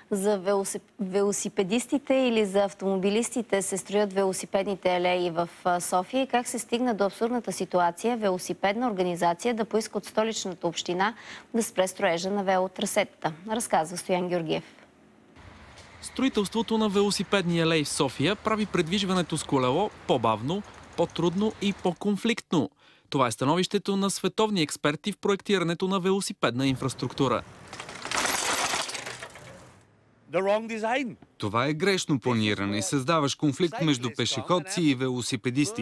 За велосипедистите или за автомобилистите се строят велосипедните алеи в София и как се стигна до абсурдната ситуация велосипедна организация да поиска от столичната община да спре строежа на велотрасетата. Разказва Стоян Георгиев. Строителството на велосипедни алеи в София прави предвижването с колело по-бавно, по-трудно и по-конфликтно. Това е становището на световни експерти в проектирането на велосипедна инфраструктура. Това е грешно планиране. Създаваш конфликт между пешеходци и велосипедисти.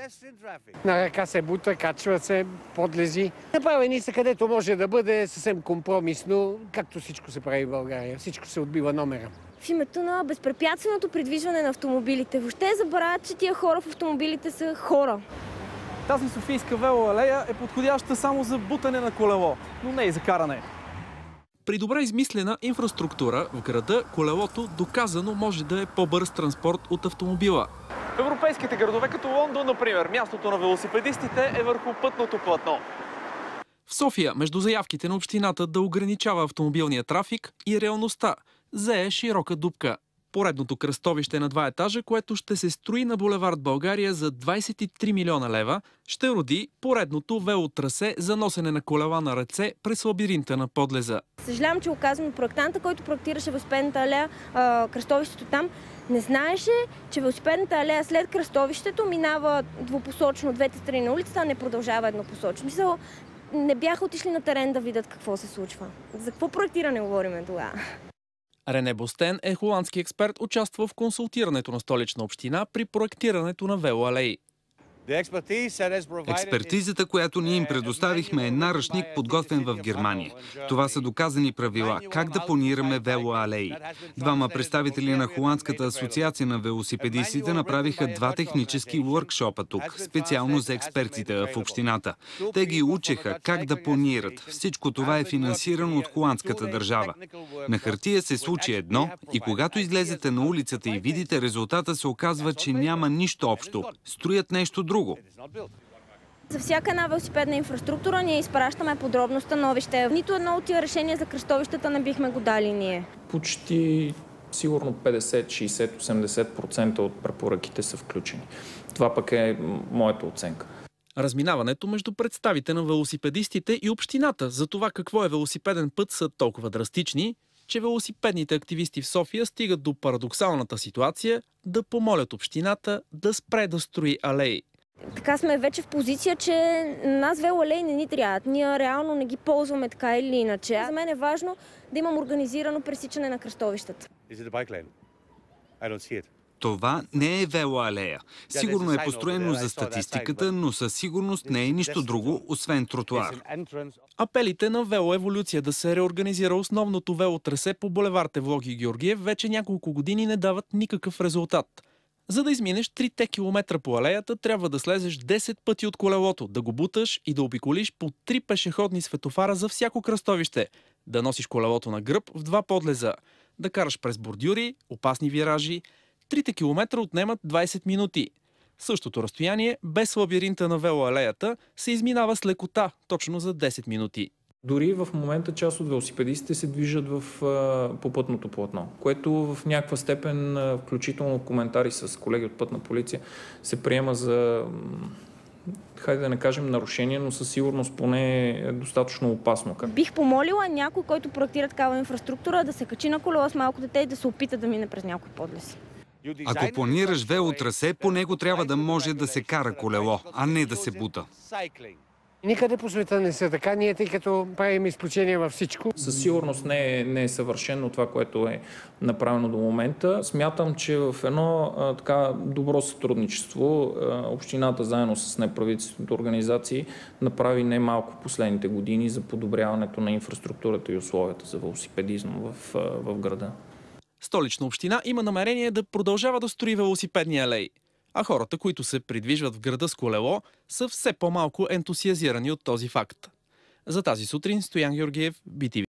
На ръка се бута, качва се, подлези. Направени са където може да бъде съвсем компромисно, както всичко се прави в България. Всичко се отбива номера. В името на безпрепятственото придвижване на автомобилите. Въобще забравят, че тия хора в автомобилите са хора. Тази софийска велоалея е подходяща само за бутане на колело, но не и за каране. При добре измислена инфраструктура в града колелото доказано може да е по-бърз транспорт от автомобила. В европейските градове като Лондон, например, мястото на велосипедистите е върху пътното платно. В София, между заявките на общината да ограничава автомобилния трафик и реалността, зее широка дупка. Поредното кръстовище на 2 етажа, което ще се строи на булевард България за 23 милиона лева, ще роди поредното велотрасе за носене на колела на ръце през лабиринта на подлеза. Съжалявам, че го казвам, проектанта, който проектираше велосипедната алея, кръстовището там, не знаеше, че велосипедната алея след кръстовището минава двупосочно двете страни на улицата, а не продължава еднопосочно. Не бяха отишли на терен да видят какво се случва. За какво проектиране говорим тогава? Рене Бостен е холандски експерт, участва в консултирането на Столична община при проектирането на велоалеи. Експертизата, която ние им предоставихме, е наръчник, подготвен в Германия. Това са доказани правила как да планираме велоалеи. Двама представители на Холандската асоциация на велосипедистите направиха 2 технически уъркшопа тук, специално за експертите в общината. Те ги учеха как да планират. Всичко това е финансирано от холандската държава. На хартия се случи едно и когато излезете на улицата и видите резултата, се оказва, че няма нищо общо. Строят нещо друго. За всяка една велосипедна инфраструктура ние изпращаме подробно становище. Нито едно от тия решения за кръстовищата не бихме го дали ние. Почти сигурно 50, 60, 80% от препоръките са включени. Това пък е моята оценка. Разминаването между представите на велосипедистите и общината за това какво е велосипеден път са толкова драстични, че велосипедните активисти в София стигат до парадоксалната ситуация да помолят общината да спре да строи алеи. Така сме вече в позиция, че нас велоалеи не ни трябват. Ние реално не ги ползваме така или иначе. За мен е важно да имам организирано пресичане на кръстовищата. Това не е велоалея. Сигурно е построено за статистиката, но със сигурност не е нищо друго, освен тротуар. Апелите на велоеволюция да се реорганизира основното велотрасе по булевард Евлоги Георгиев вече няколко години не дават никакъв резултат. За да изминеш 3 км по алеята, трябва да слезеш 10 пъти от колелото, да го буташ и да обиколиш по 3 пешеходни светофара за всяко кръстовище, да носиш колелото на гръб в 2 подлеза, да караш през бордюри, опасни виражи. 3 км отнемат 20 минути. Същото разстояние, без лабиринта на велоалеята, се изминава с лекота, точно за 10 минути. Дори в момента част от велосипедистите се движат по пътното платно, което в някаква степен, включително коментари с колеги от Пътна полиция, се приема за, хайде да не кажем нарушение, но със сигурност поне е достатъчно опасно. Бих помолила някой, който проектира такава инфраструктура, да се качи на колело с малко дете и да се опита да мине през някой подлез. Ако планираш велотрасе, по него трябва да може да се кара колело, а не да се бута. Никъде по света не са така, ние тъй като правим изключения във всичко. Със сигурност не е съвършено това, което е направено до момента. Смятам, че в едно така добро сътрудничество общината заедно с неправителствените организации направи немалко последните години за подобряването на инфраструктурата и условията за велосипедизъм в града. Столична община има намерение да продължава да строи велосипедни алеи, а хората, които се придвижват в града с колело, са все по-малко ентусиазирани от този факт. За тази сутрин Стоян Георгиев, BTV.